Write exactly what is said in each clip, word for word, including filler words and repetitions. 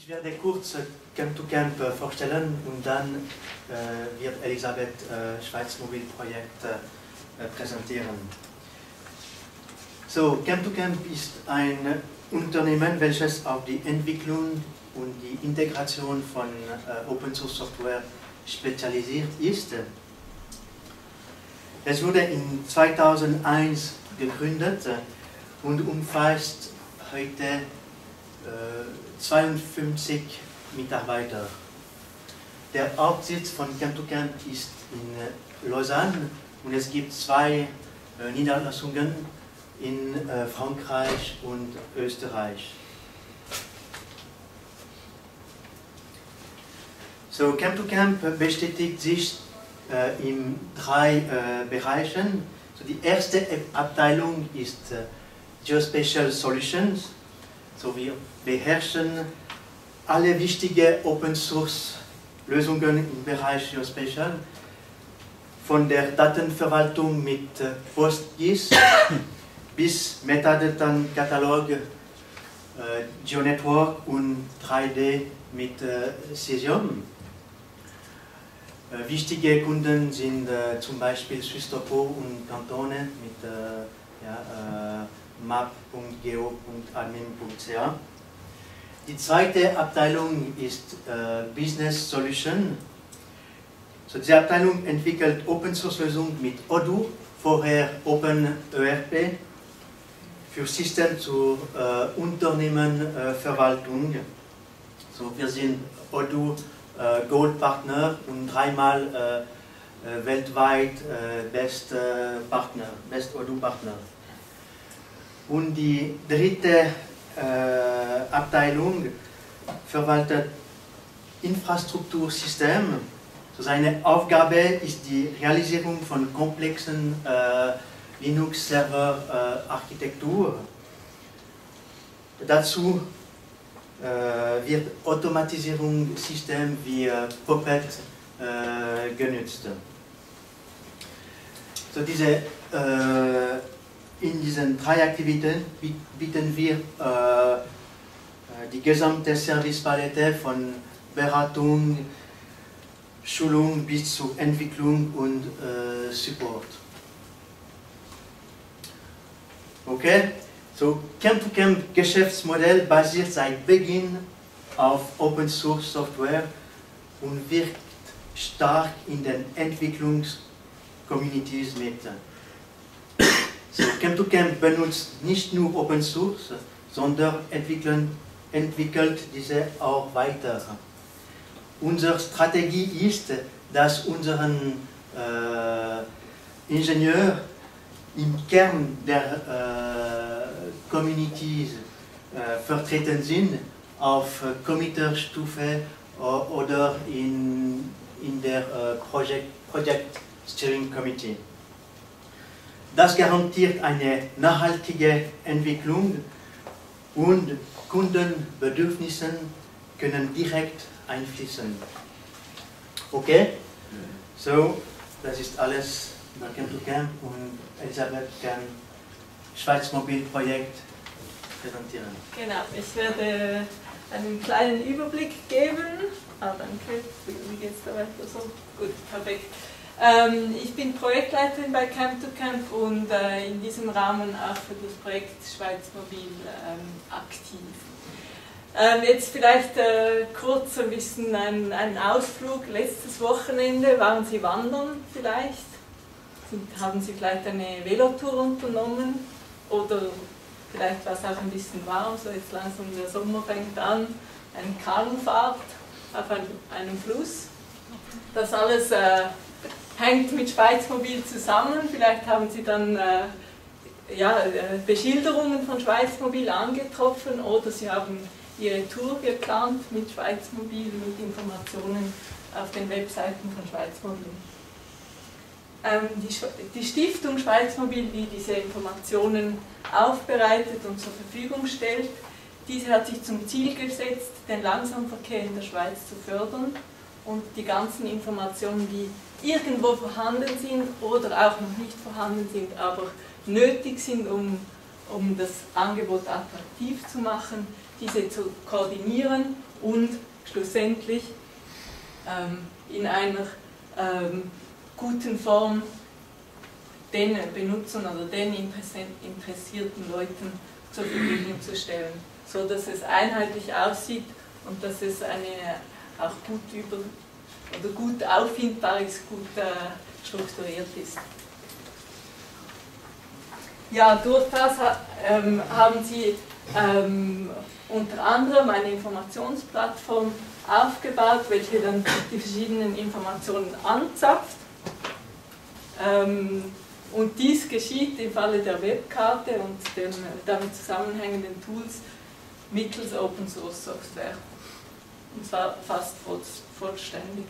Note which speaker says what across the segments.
Speaker 1: Ich werde kurz Camp to Camp vorstellen und dann äh, wird Elisabeth äh, Schweizmobil-Projekt äh, präsentieren. So, Camp to Camp ist ein Unternehmen, welches auf die Entwicklung und die Integration von äh, Open Source Software spezialisiert ist. Es wurde in zweitausendeins gegründet und umfasst heute äh, zweiundfünfzig Mitarbeiter. Der Hauptsitz von Camp to Camp ist in Lausanne und es gibt zwei äh, Niederlassungen in äh, Frankreich und Österreich. So, Camp to Camp bestätigt sich äh, in drei äh, Bereichen. So, die erste Abteilung ist äh, Geospatial Solutions. So, wir beherrschen alle wichtigen Open Source Lösungen im Bereich Geospatial. Von der Datenverwaltung mit äh, PostGIS bis Metadatenkatalog, äh, GeoNetwork und drei D mit äh, Cesium. Äh, wichtige Kunden sind äh, zum Beispiel Swisstopo und Kantone mit äh, ja, äh, map punkt geo punkt admin punkt c h. Die zweite Abteilung ist äh, Business Solution. So, diese Abteilung entwickelt Open Source Lösungen mit Odoo, vorher OpenERP, für System zur äh, Unternehmenverwaltung. Äh, so, wir sind Odoo äh, Gold Partner und dreimal äh, äh, weltweit äh, Best äh, Partner, Best Odoo Partner. Und die dritte äh, Abteilung verwaltet Infrastruktursysteme. So, seine Aufgabe ist die Realisierung von komplexen äh, Linux-Server-Architektur. Äh, Dazu äh, wird Automatisierungssystem wie äh, Puppet äh, genutzt. So, diese, äh, in diesen drei Aktivitäten bieten wir äh, die gesamte Servicepalette von Beratung, Schulung bis zur Entwicklung und äh, Support. Okay, so Camp to Camp Geschäftsmodell basiert seit Beginn auf Open Source Software und wirkt stark in den Entwicklungscommunities mit. So, Camp to Camp benutzt nicht nur Open Source, sondern entwickeln, entwickelt diese auch weiter. Unsere Strategie ist, dass unseren äh, Ingenieur im Kern der äh, Communities äh, vertreten sind, auf äh, Committerstufe äh, oder in, in der äh, Project, Project Steering Committee. Das garantiert eine nachhaltige Entwicklung und Kundenbedürfnisse können direkt einfließen. Okay? So, das ist alles bei Camp to Camp und Elisabeth kann Schweizmobil-Projekt präsentieren.
Speaker 2: Genau, ich werde einen kleinen Überblick geben. Ah, danke. Wie geht's da weiter? So, gut, perfekt. Ähm, ich bin Projektleiterin bei Camp to Camp und äh, in diesem Rahmen auch für das Projekt Schweizmobil ähm, aktiv. Ähm, jetzt vielleicht äh, kurz ein bisschen ein, ein Ausflug. Letztes Wochenende waren Sie wandern vielleicht? Sind, haben Sie vielleicht eine Velotour unternommen? Oder vielleicht war es auch ein bisschen warm, so jetzt langsam der Sommer fängt an. Eine Kanufahrt auf ein, einem Fluss. Das alles äh, hängt mit Schweizmobil zusammen. Vielleicht haben Sie dann äh, ja, Beschilderungen von Schweizmobil angetroffen oder Sie haben Ihre Tour geplant mit Schweizmobil, mit Informationen auf den Webseiten von Schweizmobil. Ähm, die, die Stiftung Schweizmobil, die diese Informationen aufbereitet und zur Verfügung stellt, diese hat sich zum Ziel gesetzt, den Langsamverkehr in der Schweiz zu fördern und die ganzen Informationen, die irgendwo vorhanden sind oder auch noch nicht vorhanden sind, aber nötig sind, um um das Angebot attraktiv zu machen, diese zu koordinieren und schlussendlich ähm, in einer ähm, guten Form den Benutzern oder den interessierten Leuten zur Verfügung zu stellen, so dass es einheitlich aussieht und dass es eine auch gut über oder gut auffindbar ist, gut äh, strukturiert ist. Ja, durch das ähm, haben Sie ähm, unter anderem eine Informationsplattform aufgebaut, welche dann die verschiedenen Informationen anzapft. Ähm, und dies geschieht im Falle der Webkarte und den damit zusammenhängenden Tools mittels Open Source Software. Und zwar fast vollständig.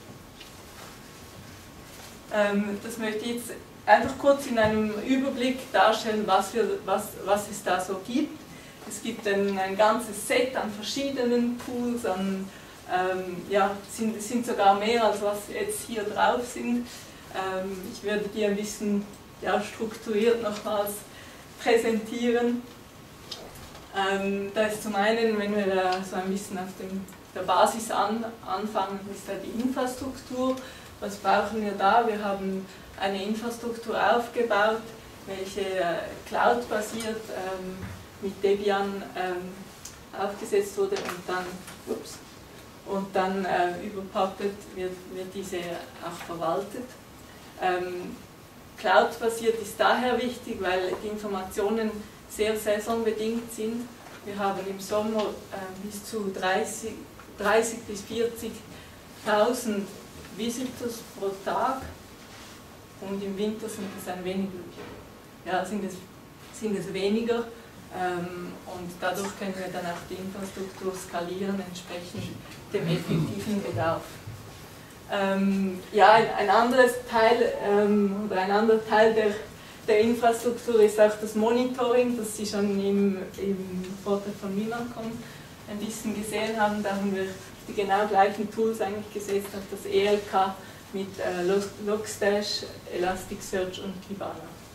Speaker 2: Ähm, das möchte ich jetzt einfach kurz in einem Überblick darstellen, was, wir, was, was es da so gibt. Es gibt ein, ein ganzes Set an verschiedenen Tools, an, ähm, ja, sind, sind sogar mehr als was jetzt hier drauf sind. Ähm, ich werde die ein bisschen ja, strukturiert nochmals präsentieren. Ähm, da ist zum einen, wenn wir da so ein bisschen auf dem, der Basis an, anfangen, ist da die Infrastruktur. Was brauchen wir da? Wir haben eine Infrastruktur aufgebaut, welche äh, cloud-basiert ähm, mit Debian ähm, aufgesetzt wurde und dann, ups, und dann äh, über Puppet wird, wird diese auch verwaltet. Ähm, Cloud-basiert ist daher wichtig, weil die Informationen sehr saisonbedingt sind. Wir haben im Sommer äh, bis zu dreißig bis vierzigtausend Visitors pro Tag und im Winter sind es ein wenig, ja, sind es, sind es weniger ähm, und dadurch können wir dann auch die Infrastruktur skalieren, entsprechend dem effektiven Bedarf. Ähm, ja, ein, ein anderes Teil ähm, oder ein anderer Teil der, der Infrastruktur ist auch das Monitoring, das Sie schon im, im Vortrag von Minacom ein bisschen gesehen haben. Da haben wir die genau gleichen Tools eigentlich gesetzt auf das E L K mit äh, Logstash, Elasticsearch und Kibana.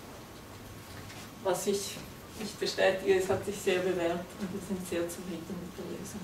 Speaker 2: Was ich nicht bestätige, es hat sich sehr bewährt und wir sind sehr zufrieden mit der Lösung.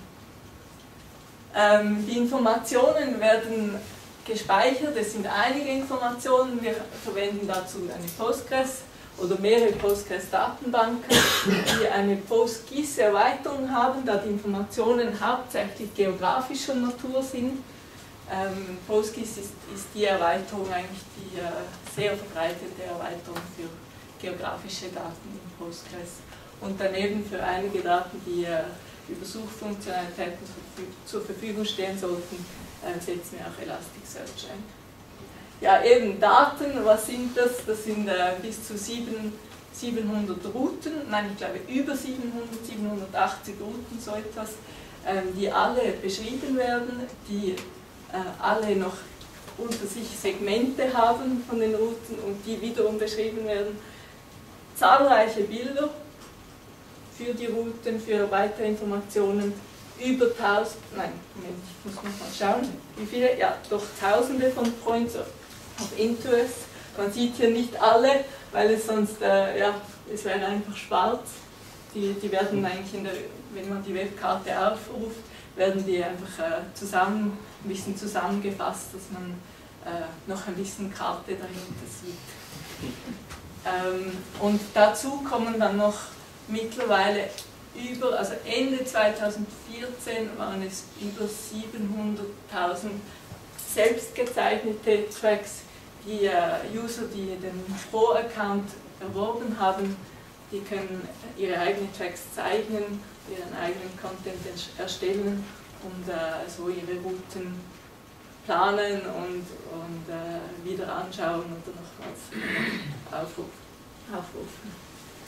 Speaker 2: Ähm, die Informationen werden gespeichert, es sind einige Informationen, wir verwenden dazu eine Postgres oder mehrere Postgres-Datenbanken, die eine PostGIS-Erweiterung haben, da die Informationen hauptsächlich geografischer Natur sind. Ähm, PostGIS ist, ist die Erweiterung, eigentlich die äh, sehr verbreitete Erweiterung für geografische Daten in Postgres. Und daneben für einige Daten, die äh, über Suchfunktionalitäten zur Verfügung stehen sollten, äh, setzen wir auch Elasticsearch ein. Ja, eben Daten, was sind das? Das sind äh, bis zu siebenhundert Routen, nein, ich glaube über siebenhundert, siebenhundertachtzig Routen, so etwas, ähm, die alle beschrieben werden, die äh, alle noch unter sich Segmente haben von den Routen und die wiederum beschrieben werden. Zahlreiche Bilder für die Routen, für weitere Informationen, über tausend, nein, Moment, ich muss noch mal schauen, wie viele, ja, doch tausende von Points of Interest. Man sieht hier nicht alle, weil es sonst, äh, ja, es wäre einfach schwarz. Die, die werden eigentlich, in der, wenn man die Webkarte aufruft, werden die einfach äh, zusammen, ein bisschen zusammengefasst, dass man äh, noch ein bisschen Karte dahinter sieht. Ähm, und dazu kommen dann noch mittlerweile über, also Ende zweitausendvierzehn waren es über siebenhunderttausend selbst gezeichnete Tracks, die äh, User, die den Pro-Account erworben haben, die können ihre eigenen Tracks zeichnen, ihren eigenen Content erstellen und äh, so ihre Routen planen und, und äh, wieder anschauen oder nochmals aufrufen. aufrufen.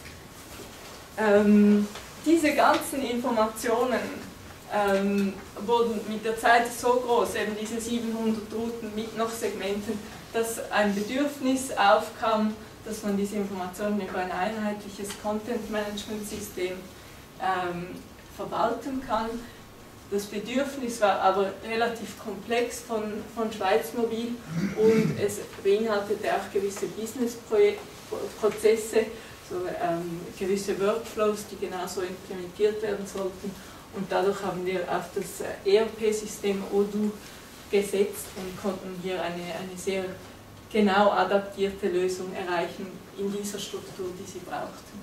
Speaker 2: Ähm, diese ganzen Informationen ähm, wurden mit der Zeit so groß, eben diese siebenhundert Routen mit noch Segmenten, dass ein Bedürfnis aufkam, dass man diese Informationen über ein einheitliches Content-Management-System ähm, verwalten kann. Das Bedürfnis war aber relativ komplex von, von Schweiz Mobil und es beinhaltete auch gewisse Business-Prozesse, so ähm, gewisse Workflows, die genauso implementiert werden sollten. Und dadurch haben wir auf das E R P-System Odoo gesetzt und konnten hier eine, eine sehr genau adaptierte Lösung erreichen in dieser Struktur, die sie brauchten.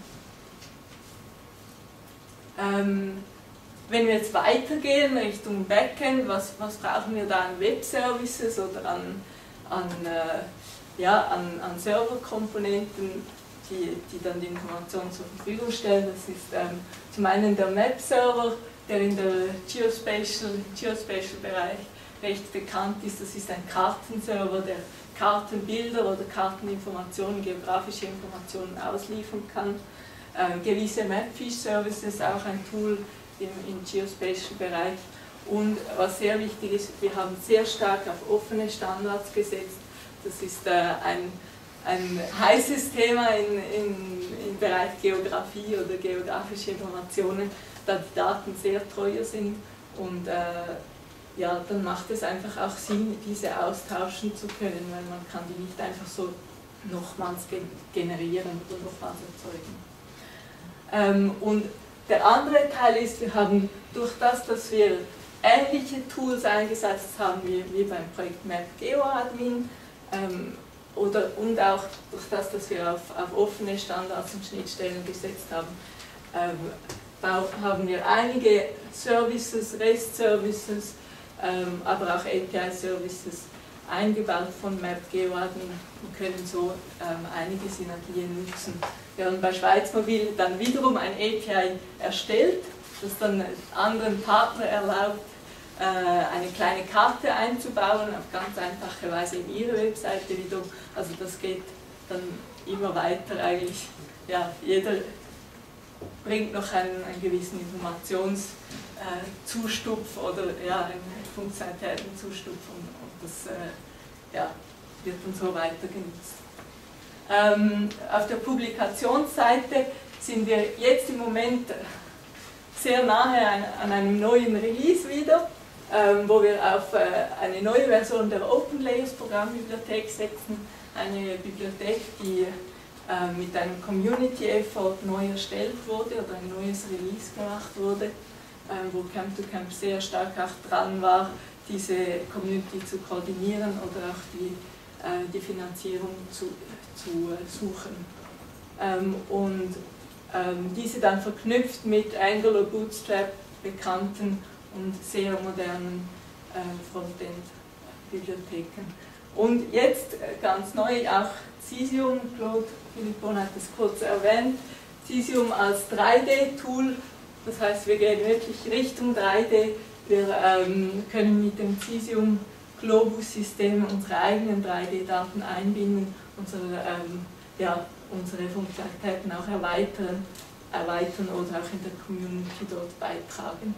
Speaker 2: Ähm, wenn wir jetzt weitergehen Richtung Backend, was, was brauchen wir da an Web-Services oder an, an, äh, ja, an, an Serverkomponenten, die, die dann die Informationen zur Verfügung stellen? Das ist ähm, zum einen der Map-Server, der in der Geospatial, Geospatial-Bereich recht bekannt ist. Das ist ein Kartenserver, der Kartenbilder oder Karteninformationen, geografische Informationen ausliefern kann. Ähm, gewisse Mapfish-Services, auch ein Tool im, im Geospatial-Bereich. Und was sehr wichtig ist, wir haben sehr stark auf offene Standards gesetzt. Das ist äh, ein, ein heißes Thema in, in, im Bereich Geografie oder geografische Informationen, da die Daten sehr teuer sind und äh, ja, dann macht es einfach auch Sinn, diese austauschen zu können, weil man kann die nicht einfach so nochmals generieren oder nochmals erzeugen. Ähm, und der andere Teil ist, wir haben durch das, dass wir ähnliche Tools eingesetzt haben wie, wie beim Projekt MapGeoAdmin ähm, oder, und auch durch das, dass wir auf, auf offene Standards und Schnittstellen gesetzt haben, ähm, haben wir einige Services, REST-Services, ähm, aber auch A P I-Services eingebaut von MapGeoAdmin und können so ähm, einige Synergien nutzen. Wir haben bei Schweizmobil dann wiederum ein A P I erstellt, das dann anderen Partner erlaubt, äh, eine kleine Karte einzubauen, auf ganz einfache Weise in ihre Webseite wiederum. Also das geht dann immer weiter eigentlich. Ja, jeder bringt noch einen, einen gewissen Informationszustupf äh, oder ja, einen Funktionalitätenzustupf und, und das äh, ja, wird dann so weiter genutzt. Ähm, auf der Publikationsseite sind wir jetzt im Moment sehr nahe an, an einem neuen Release wieder, ähm, wo wir auf äh, eine neue Version der OpenLayers Programmbibliothek setzen, eine Bibliothek, die äh, mit einem Community Effort neu erstellt wurde oder ein neues Release gemacht wurde, äh, wo Camp to Camp sehr stark auch dran war, diese Community zu koordinieren oder auch die, äh, die Finanzierung zu, zu äh, suchen. Ähm, und ähm, diese dann verknüpft mit Angular Bootstrap bekannten und sehr modernen äh, Frontend-Bibliotheken. Und jetzt äh, ganz neu auch Cesium, Claude Philippon hat es kurz erwähnt, Cesium als drei D-Tool, das heißt wir gehen wirklich Richtung drei D. Wir ähm, können mit dem Cesium Globus-System unsere eigenen drei D-Daten einbinden, unsere, ähm, ja, unsere Funktionalitäten auch erweitern, erweitern oder auch in der Community dort beitragen.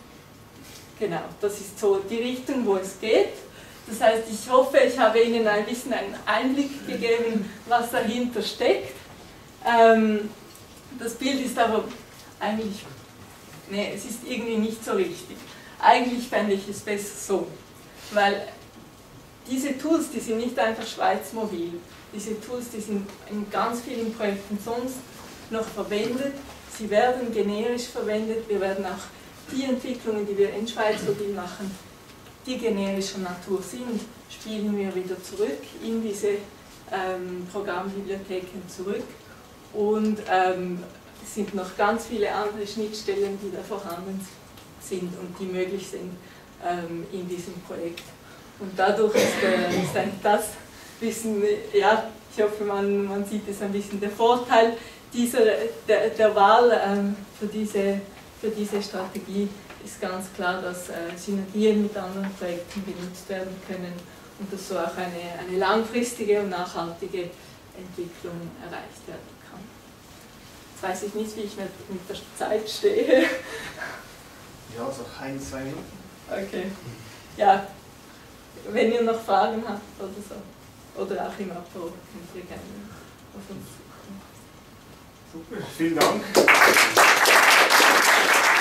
Speaker 2: Genau, das ist so die Richtung, wo es geht. Das heißt, ich hoffe, ich habe Ihnen ein bisschen einen Einblick gegeben, was dahinter steckt. Ähm, das Bild ist aber eigentlich, nee, es ist irgendwie nicht so richtig. Eigentlich fände ich es besser so, weil diese Tools, die sind nicht einfach schweizmobil. Diese Tools, die sind in ganz vielen Projekten sonst noch verwendet. Sie werden generisch verwendet. Wir werden auch die Entwicklungen, die wir in Schweizmobil machen, die generischer Natur sind, spielen wir wieder zurück in diese ähm, Programmbibliotheken zurück. Und ähm, es sind noch ganz viele andere Schnittstellen, die da vorhanden sind und die möglich sind ähm, in diesem Projekt. Und dadurch ist, äh, ist eigentlich das bisschen, ja, ich hoffe, man, man sieht es ein bisschen, der Vorteil dieser, der, der Wahl ähm, für, diese, für diese Strategie ist ganz klar, dass äh, Synergien mit anderen Projekten benutzt werden können und dass so auch eine, eine langfristige und nachhaltige Entwicklung erreicht werden kann. Jetzt weiß ich nicht, wie ich mit, mit der Zeit stehe.
Speaker 3: Ja, so ein, zwei Minuten.
Speaker 2: Okay. Ja, wenn ihr noch Fragen habt oder so, oder auch im Apro, könnt ihr gerne auf uns zukommen.
Speaker 3: Super, vielen Dank.